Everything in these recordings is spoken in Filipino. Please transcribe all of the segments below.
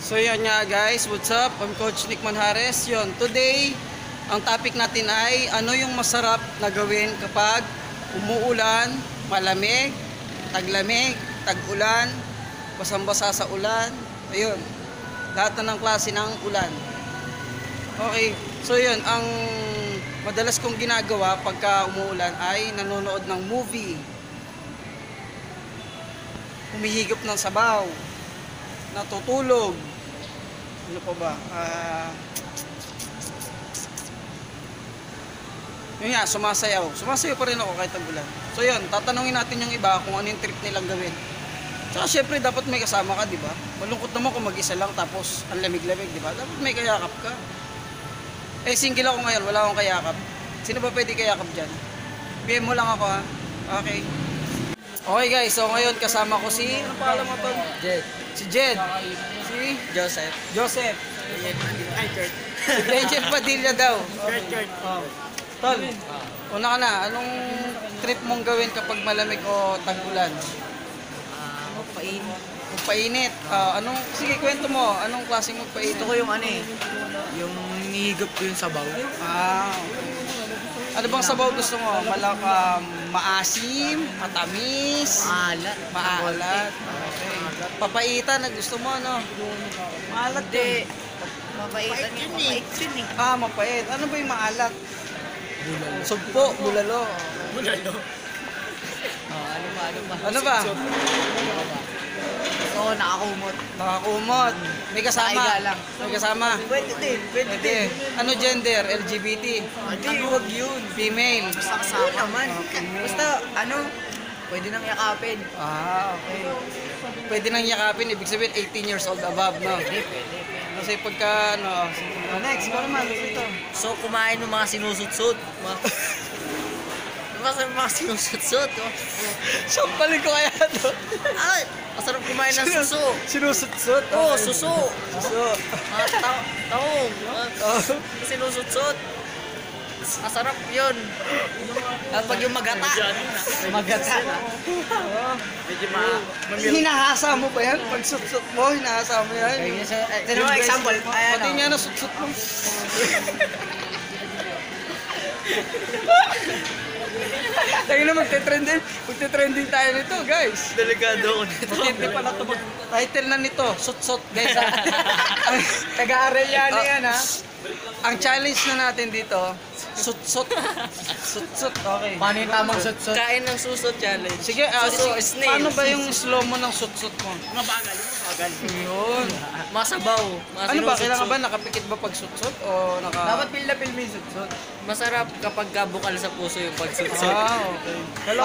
So yun nga guys, what's up? I'm Coach Nick Manjares. Yun, today, ang topic natin ay ano yung masarap na gawin kapag umuulan, malamig, taglamig, tag-ulan, basang-basa sa ulan. Ayun, lahat na ng klase ng ulan. Okay, so yun, ang madalas kong ginagawa pagka umuulan ay nanonood ng movie, humihigop ng sabaw, natutulog, ano pa ba? Yun nga, sumasayaw. Sumasayaw pa rin ako kahit tag-ulan. So yun, tatanungin natin yung iba kung ano yung trip nilang gawin. Tsaka syempre dapat may kasama ka, di ba? Malungkot naman kung mag-isa lang tapos ang lamig-lamig, di ba? Dapat may kayakap ka. Eh, single ako ngayon, wala akong kayakap. Sino ba pwede kayakap dyan? PM mo lang ako, ha? Okay. Okay guys, so ngayon kasama ko si... Ano pangalan mo to? Jed. Si Jed. Si... Joseph. Joseph. Ay, Kurt. Si Benjen Padilla daw. Kurt. Oh. Tol, una ka na. Anong trip mong gawin kapag malamig o tag-ulan? Magpainit. Magpainit. Anong... Sige, kwento mo. Anong klaseng magpainit? Gusto ko yung ano eh. Yung nihigop ko yung sabaw. Okay. Ano bang sabaw gusto mo? Maasim, matamis, Maalat. maalat. Okay. Papaitan na gusto mo, ano? Maalat Hindi. din. Mapaitan yun eh. Mapait. Ano ba yung maalat? Bulalo. Sugpo, bulalo. Bulalo. Ano ba? Ano ba? Oo, nakakumot. Nakakumot. May kasama. Naiga lang. May kasama. Pwede din. Pwede. Ano gender? LGBT? Hindi, huwag yun. Female? Basta kasama naman. Basta, ano, pwede nang yakapin. Okay. Pwede nang yakapin. Ibig sabihin 18 years old above, no? Pwede, pwede. Kasi pagka, ano, next, ikaw naman, ito. So, kumain ng mga sinusutsut. Masarap mga sinusutsut. Sampalin ko kaya ito. Ay, masarap kumain ng suso. Sinusutsut? Oo, suso. Suso. Taong. Sinusutsut. Masarap yun. At pag yung magata. Magata. Medyo Hinahasa mo ba yan? Pag sutsut mo, hinahasa mo yan. Tignan mo, example. Pati nga na sutsut mo. Tayo na magte-trending tayo nito, guys. Delikado ko nito. Hindi pala ito title na nito, sutsut guys. Taga-Arellano yan ha. Ang challenge na natin dito, sutsut. Sutsut, okay. Paano yung tamang sutsut? Kain ng suso challenge. Sige, paano ba yung slow mo ng sutsut mo? Mabagal. Yun. Masabaw. Ano ba, kailangan ba nakapikit ba pag sutsut o naka... Dapat pil na pil may sutsut. Masarap kapag bukal sa puso yung pagsutsut. Okay.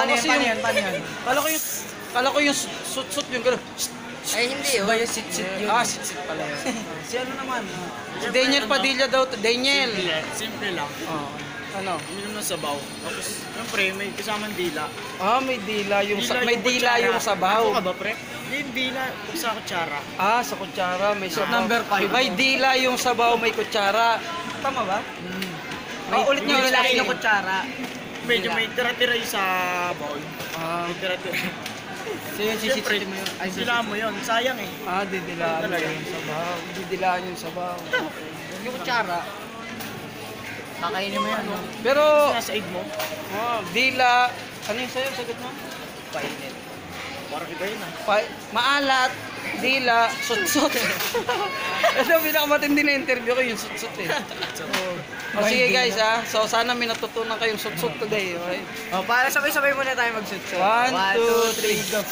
Kala ko yung sutsut yung gano'n. Ay, hindi yun. Ba yung sit-sit yun? Sit-sit pala yun. Si ano naman? Si Daniel Padilla daw. Daniel. Simple lang. Ano? Uminom ng sabaw. Tapos, siyempre, may kasamang dila. May dila yung yung sabaw. Ako ka ba, pre? Yung dila sa kutsara. Sa kutsara may sabaw. Number 5. May dila yung sabaw, may kutsara. Tama ba? Ulit nyo Nilain ng kutsara. Medyo may tira-tira yung sa bowl. May tira-tira. So yun, Siyempre, sisisitin mo yun. dila mo yun. Sayang eh. Didilaan mo yung sabaw. Didilaan yung sabaw. Yung kutsara. Kakainin mo yan. Pero, Nasa aid mo. dila, ano yung sa'yo? Sagot mo? Painit. Parang iba yun ah. Maalat, dila, sutsut. Ito pinakamatindi na interview ko yung sutsut eh. Sige guys so sana may natutunan kayong sutsut today. Okay? Para sabay-sabay muna tayo magsutsut. 1, 2, 3, go!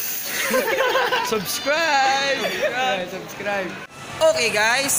Subscribe! Subscribe! Okay guys!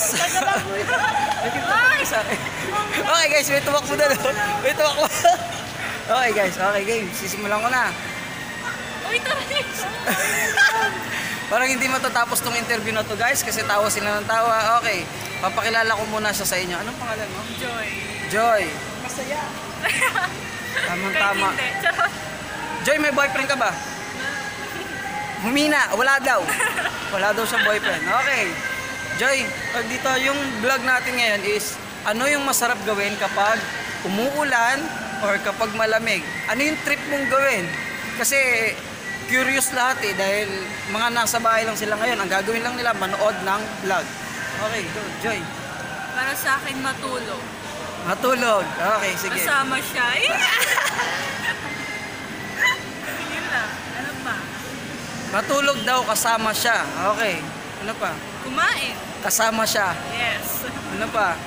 Okay guys, may tumakbo na. May tumakbo. Okay guys, sisimulan ko na. Uy, tara guys! Parang hindi matatapos tong interview na to guys kasi tawa sila ng tawa. Okay, papakilala ko muna siya sa inyo. Anong pangalan mo? Joy. Joy. Masaya. Tamang-tama. Kahit hindi. Charot. Joy, may boyfriend ka ba? Humina, wala daw. Wala daw siyang boyfriend. Okay. Joy, dito yung vlog natin ngayon is ano yung masarap gawin kapag umuulan or kapag malamig? Ano yung trip mong gawin? Kasi curious lahat eh dahil mga nasa bahay lang sila ngayon. Ang gagawin lang nila manood ng vlog. Okay, go, Joy. Para sa akin matulog. Matulog. Okay, sige. Kasama siya. Yun lang. Ano pa? Matulog daw kasama siya. Okay. Ano pa? Kumain. Kasama siya. Yes. Ano pa?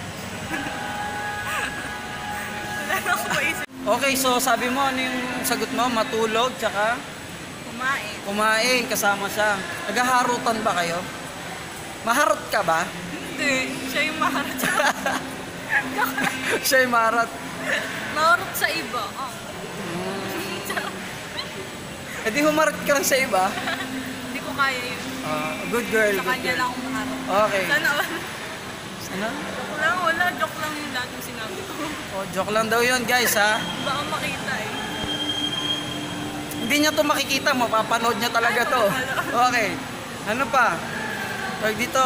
Wala na ako maisip. Okay, so sabi mo ano yung sagot mo? Matulog tsaka Kumain. kumain kasama siya. Naghaharutan ba kayo? Maharot ka ba? Hindi. Siya yung maharot. Siya yung maharot. Maharot sa iba. Oh. Eh di humarot ka lang sa iba. Hindi ko kaya yun. Good girl. Sa Good kanya girl. lang ako maharot. Okay. Sana Ano? joke lang. Wala. Joke lang yung lahat ng sinabi ko. Oh, joke lang daw yun guys ha. Baka makita eh. Hindi niya to makikita, mapapanood niya talaga to. Okay. Ano pa? Tawag dito,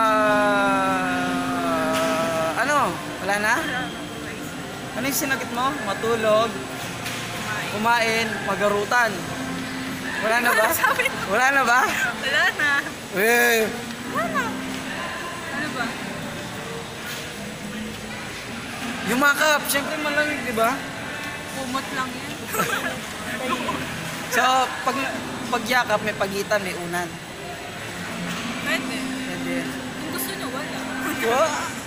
ano? Wala na? Ano yung sinagot mo? Matulog, kumain, magarutan. Wala na ba? Wala na ba? Wala na. Eh, Wala na. Ano ba? yung makeup, syempre malamig, di ba? Kumot lang yan. So, pagyakap, may pagitan, may unan. Pwede. Pwede. Kung gusto nyo, wala. Wow.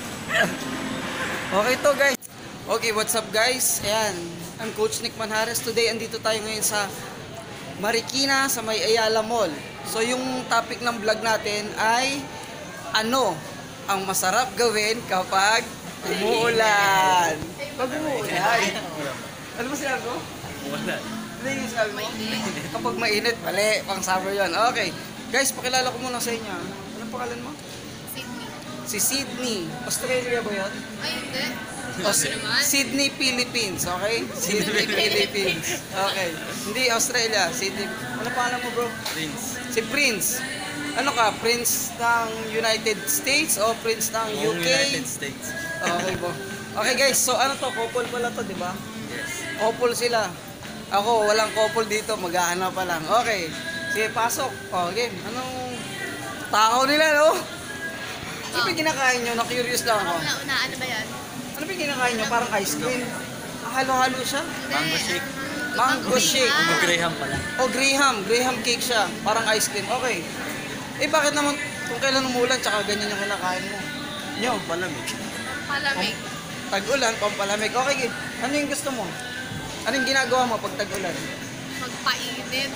Okay to guys. Okay, what's up guys? Ayan, I'm Coach Nick Manhares. Today, andito tayo ngayon sa Marikina, sa may Ayala Mall. So, yung topic ng vlog natin ay ano ang masarap gawin kapag umuulan? Pag umuulan. Ano ba sinabi ko? Wala. Ano yung sinabi mo? Kapag mainit, mali. Pang summer yun. Okay. Guys, pakilala ko muna sa inyo. Anong pangalan mo? Sydney. Si Sydney. Australia ba yun? Ay, hindi. Sydney, Philippines. Okay? Sydney, Philippines. Okay. Hindi, Australia. Sydney. Ano pangalan mo, bro? Prince. Si Prince. Ano ka? Prince ng United States o Prince ng Buong UK? United States. Okay po. Okay guys, so ano to? Couple pala to, di ba? Yes. Couple sila. Ako, walang couple dito. Maghahanap pa lang. Okay. Sige, pasok. O, game. Anong takaw nila, no? Ano ba yung kinakain nyo? Na-curious lang ako. Una, ano ba yan? Ano ba yung kinakain nyo? Parang ice cream. Halo-halo siya. Mango shake. Mango shake. Graham pala. O, Graham. Graham cake siya. Parang ice cream. Okay. Eh, bakit naman kung kailan umulan tsaka ganyan yung kinakain mo? Nyo, Palamig. Palamig. tag-ulan, pampalamig. Okay, ano yung gusto mo? Ano yung ginagawa mo pag tag-ulan? Magpainit.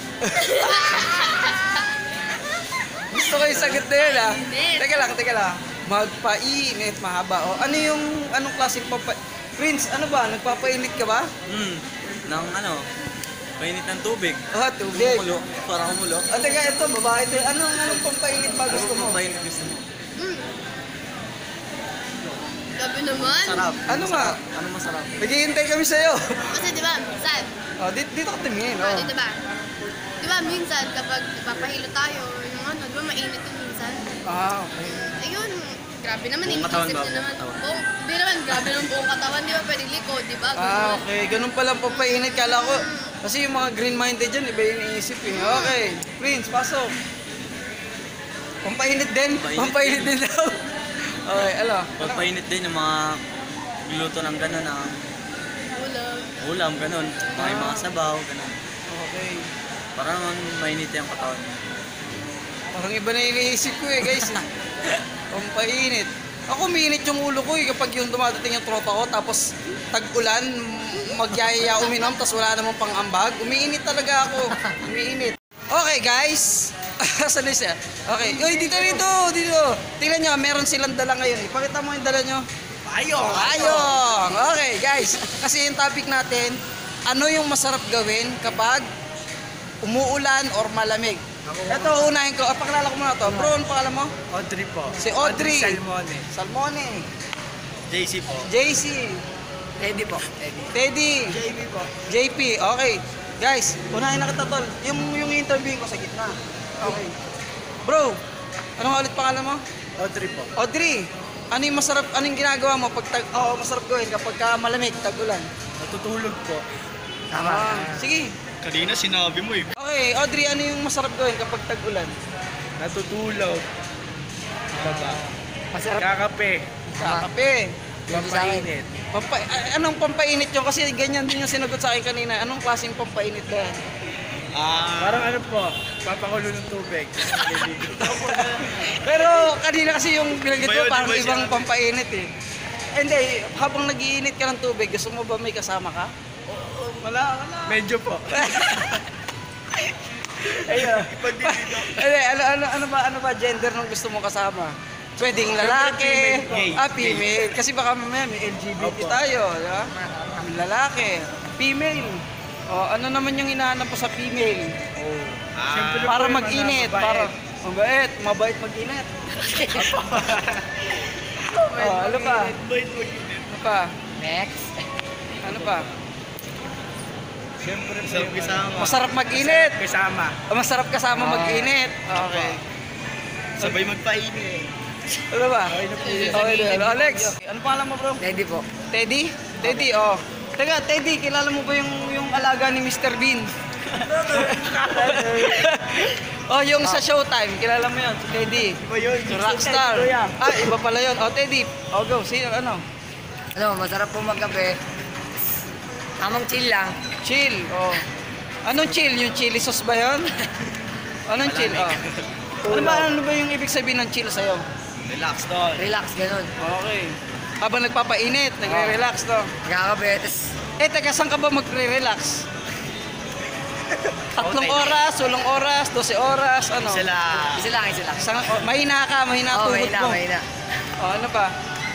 Gusto ko yung sagot na yun, ah. Mainit. Teka lang. Magpainit, mahaba. O, ano yung, anong klaseng Prince, ano ba? Nagpapainit ka ba? Nang ano, painit ng tubig. Oh, tubig. Kumulo. Para kumulo. O, teka, ito, babae ito. Anong pampainit ba gusto mo? Painit gusto mo. Gabi naman. Sarap. Ano nga? Ano masarap? Naghihintay kami sa'yo. Kasi di ba, minsan, O, dito ka tumingin, o. di ba? Di ba, minsan, kapag papahilo tayo, yung ano, di ba mainit yung minsan? Ah, okay. Ayun, grabe naman, Buong inisip katawan nyo ba? naman. Buong katawan. Di naman, grabe ng buong katawan, di ba? Pwede likod, di ba? Ah, Ganun. okay. Ganun pala ang pampainit. Kala ko, kasi yung mga green-minded dyan, iba yung iniisip eh. Okay. Prince, pasok. Pampainit din? Pampainit din daw. Okay, ala. Pagpainit din yung mga luto ng gano'n na Ulam. ulam, gano'n. Mga sabaw, gano'n. Okay. Para naman mainit yung katawan. Parang iba na iniisip ko eh, guys. Pampainit. Ako, umiinit yung ulo ko eh kapag yung dumadating yung tropa ko, tapos tag-ulan, magyayaya uminom, tapos wala namang pang-ambag. Umiinit talaga ako. Umiinit. Okay, guys. Saan na siya? Okay. Uy, dito. Tingnan nyo, meron silang dala ngayon. Ipakita mo yung dala nyo. Ayong! Okay, guys. Kasi yung topic natin, ano yung masarap gawin kapag umuulan or malamig? Ito, unahin ko. Pakilala ko muna to. Bro, ano pangalan mo? Audrey po. Si Audrey. Salmone. Salmone. JC po. JC. Eddie po. Teddy. JB po. JP. Okay. Guys, unahin na kita tol. Yung interview ko sa gitna. Okay. Bro, ano nga ulit pangalan mo? Audrey po. Audrey. Ano yung masarap, anong ginagawa mo pag masarap gawin kapag malamig, tag-ulan? Natutulog po. Sige. Kanina sinabi mo eh. Okay, Audrey, ano yung masarap gawin kapag tag-ulan? Natutulog. Baba. Masarap. Kakape. Kakape. Pampainit. Anong pampainit yun? Kasi ganyan din yung sinagot sa akin kanina. Anong klaseng pampainit ba yan? Parang ano po, papakulo ng tubig. Pero kanina kasi yung binanggit Iba mo yun, parang iba siya. ibang pampainit eh. Hindi, habang nagiinit ka ng tubig, gusto mo ba may kasama ka? Wala. Medyo po. Ayun. Ano ba gender ng gusto mong kasama? Pwedeng lalaki, female. Gay. female. Kasi baka mamaya may LGBT Opo. tayo, di ba? Lalaki, female. O, ano naman yung hinahanap mo sa female? Siyempre Para po yung mag-init, mga para mabait. mabait mag-init. Ano pa? Mabait mag-init. Ano pa? Next. Ano pa? Siyempre po yung kasama. Masarap mag-init. Kasama. Masarap kasama mag-init. Okay. Sabay magpainit. Ano ba? Okay na po. Okay na. Alex, ano pangalan mo bro? Ready po. Teddy? Teddy, oh. Teka, Teddy, kilala mo ba yung alaga ni Mr. Bean? Oh, yung sa Showtime, kilala mo yun, si Teddy. Iba yun. Yung rockstar. Ah, iba pala yun. Oh, Teddy. Oh, go. Sino, ano? Ano, masarap po magkape. Tamang chill lang. Chill. Oh. Anong chill? Yung chili sauce ba yun? Anong chill? Oh. Ano ba yung ibig sabihin ng chill sa'yo? Relax doon. Relax, ganun. Okay. Habang nagpapainit, nagre-relax to. Magkakape, tapos Teka, saan ka ba magre-relax? 3 Okay. oras, 8 oras, 12 oras, ano? Sila. isa lang, isa lang. Mahina ka, mahina Oo, tuhod mahina, mo. mahina. Oh, ano pa?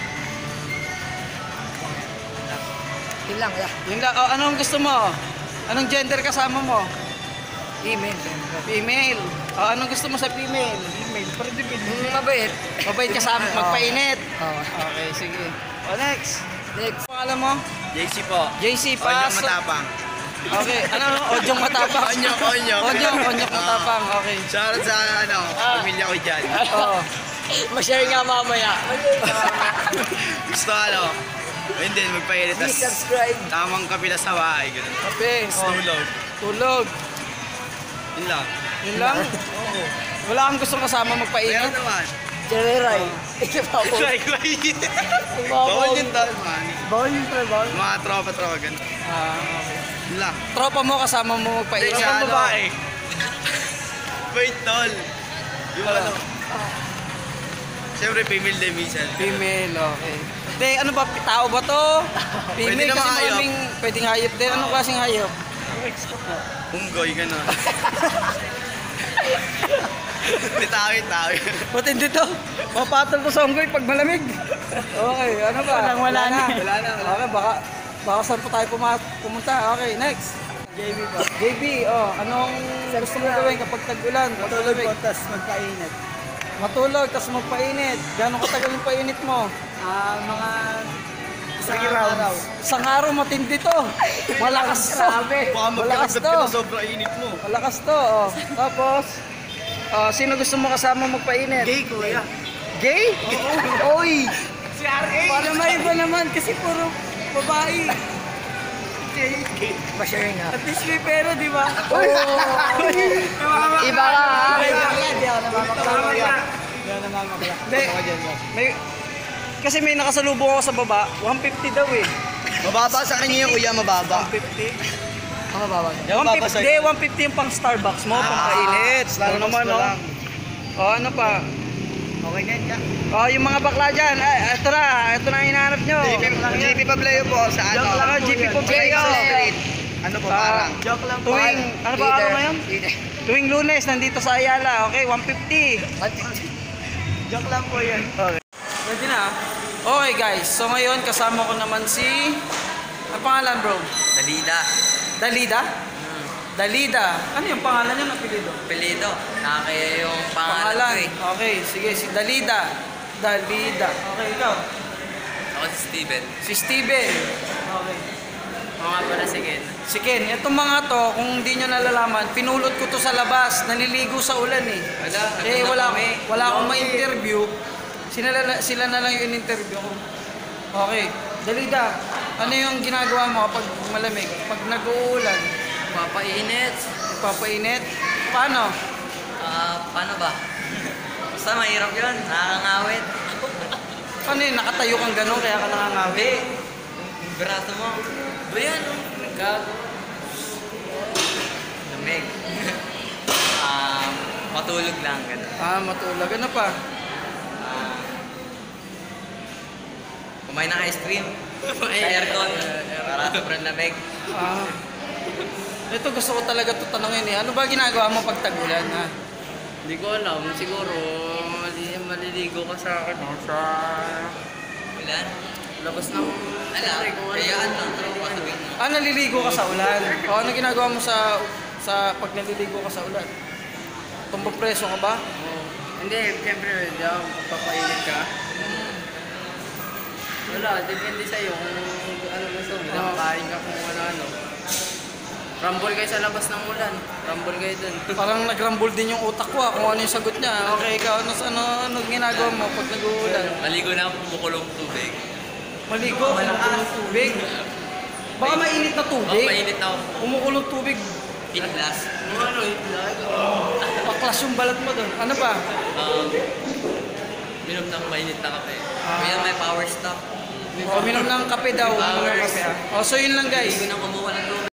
Yun lang, yeah. Yun lang. Oh, anong gusto mo? Anong gender kasama mo? Email. Female. Oh, anong gusto mo sa female? Mabait. Mabait kasama, magpainit. Oo. Okay, sige. Oh, next. Next. Pangalan mo? JC po. JC Onyong Pas. matapang. Okay, ano? Odyong matapang. Onyong. Onyong matapang. Okay. Shoutout sa pamilya ko dyan. Oo. Ma-share nga mamaya. Gusto hindi, magpainit. Please Tas subscribe. tamang kapila sa bahay. Ganun. Okay. Oh, Tulog. tulog. Yun lang. Yun lang? Oo. Wala kang gustong kasama Kaya magpainit? naman. Jereray. Ito pa po. Bawal yun tol, man. Bawal yung pre, bawal. Mga tropa-tropa, ganun. Okay. Yun lang. Tropa mo kasama mo magpainit? Sa babae. Wait, tol. Yung Ano? Siyempre, female din minsan. Female, okay. Hindi, ano ba, tao ba to? Female Pwede kasi naman hayop. maraming pwedeng hayop din. Anong klaseng hayop? Unggoy, gano'n. May tawi. Ba't hindi to? Mapatol to sa unggoy pag malamig. Okay, ano ba? Wala na. Okay, baka saan pa tayo pumunta. Okay, next. JB po. JB, oh, anong gusto mo gawin kapag tag-ulan? Matulog po, tas magkainit. Matulog, tapos magpainit. Gano'ng katagal yung painit mo? Mga isang 3 rounds. araw. Isang araw matindi to. Malakas to. Baka Malakas magkakagat to. ka na sobrang init mo. Malakas to. Oh. Tapos, sino gusto mo kasama magpainit? Gay, kuya. Gay? Oy! Si R.A. Para may iba naman kasi puro babae. Ma-share nga. At least may pera, di ba? Iba ka. Hindi ako namamakla. May, kasi may nakasalubong ako sa baba, 150 daw eh. Mababa sa kanya yung kuya, mababa. 150? Ang mababa. 150, hindi, 150 yung pang Starbucks mo, pang kainit. Ano naman, no? O, ano pa? Okay na yan. Yung mga bakla dyan, ito na ang hinahanap nyo. JP Pableo po sa ano? JP Pableo. Ano po parang? Joke lang po. Ano ba araw ngayon? Tuwing Lunes, nandito sa Ayala. Okay, 150. Joke lang po yan. Okay. Pwede na. Okay guys, so ngayon kasama ko naman si... Ang pangalan bro? Dalida. Dalida? Dalida. Ano yung pangalan niya na apelido? Pelido. Naki yung Pangalan. Okay, sige, si Dalida. Dalida. Okay, ikaw? Ako si Steven. Si Steven. Okay. Mga pala si Ken. Si Ken, itong mga to, kung hindi nyo nalalaman, pinulot ko to sa labas, naliligo sa ulan eh. Wala akong ma-interview. Sila na lang yung in-interview ko. Okay. Dalida, ano yung ginagawa mo kapag malamig? Pag nag-uulan? Papainit. Nagpapainit? Paano? Paano ba? Basta mahirap yun. Nakakangawit. Paano yun? Nakatayo kang gano'n kaya ka nangangawi? Yung braso mo. Ba yan? Gago. Lamig. Matulog lang. Ganun. Matulog. Ano pa? Kumain ng ice cream. Sa aircon. Para sobrang lamig. Ito gusto ko talaga ito tanongin eh. Ano ba ginagawa mo pag tag-ulan ha? Hindi ko alam. Siguro, maliligo ka sa sa ulan. Labas ng kayaan lang. Naliligo ka sa ulan. Ano ginagawa mo sa pag naliligo ka sa ulan? Tumbok preso ka ba? Hindi, siyempre, papainit ka. Wala, depende sa'yo kung ano gusto mo. Kain ka kung ano. Rumble kayo sa labas ng ulan. Rumble kayo dun. Parang nagrambol din yung utak ko kung ano yung sagot niya. Okay, ikaw, ano ginagawa mo pag nag-uulan? Maligo na ako kumukulong tubig. Maligo, kumukulong tubig. Baka mainit na tubig. Mainit na ako. Kumukulong tubig. Hitlas. Ano, hitlas? Paklas yung balat mo doon. Ano ba? Minom ng mainit na kape. Kaya may power stop. Minom ng kape daw. Powers. So yun lang guys. Maligo na kumuha ng